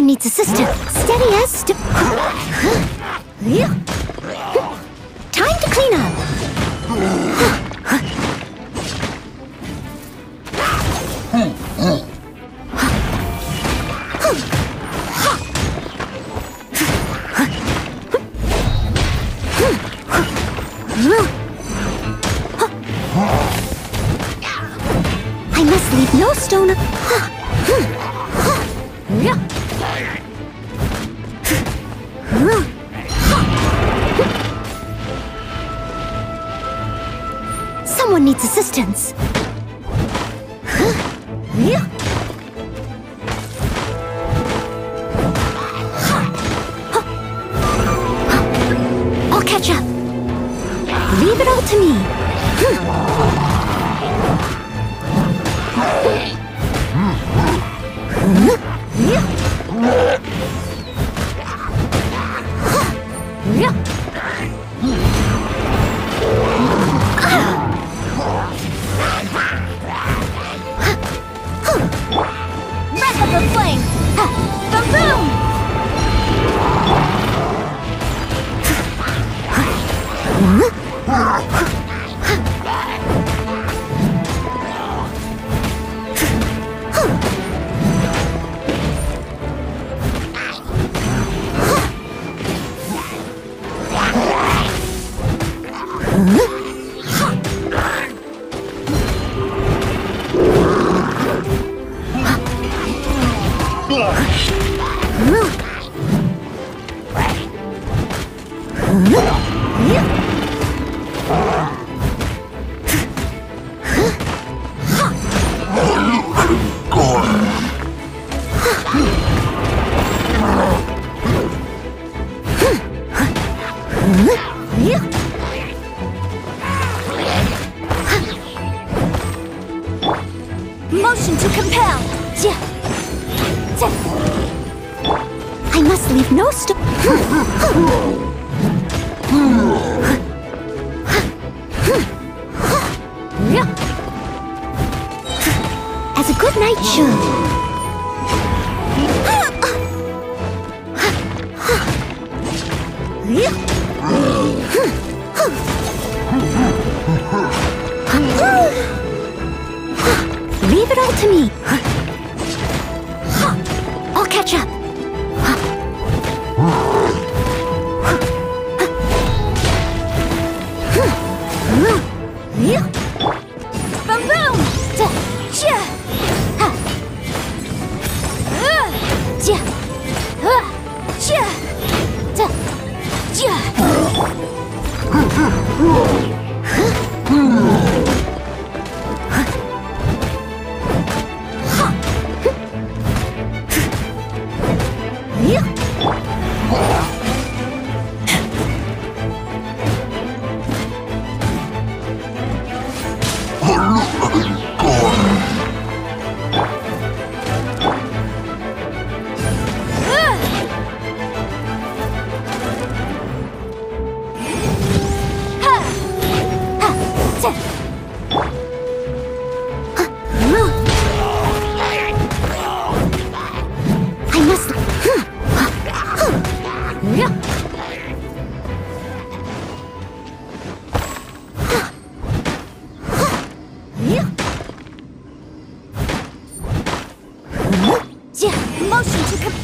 Someone needs assistance. Steady as Time to clean up. I must leave no stone. Someone needs assistance. I'll catch up. Leave it all to me. Wrap up the flame! Boom! Motion to compel. I must leave no stone. As a good knight should. Leave it all to me. I'll catch up. Boom boom! I must. Motion to